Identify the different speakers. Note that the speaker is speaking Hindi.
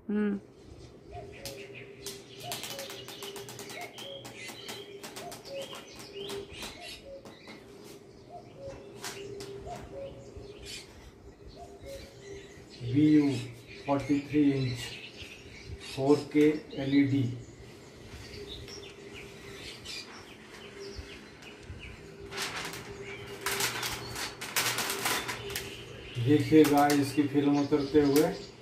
Speaker 1: VU 43 inch 4K LED। देखिएगा इसकी फिल्म उतरते हुए।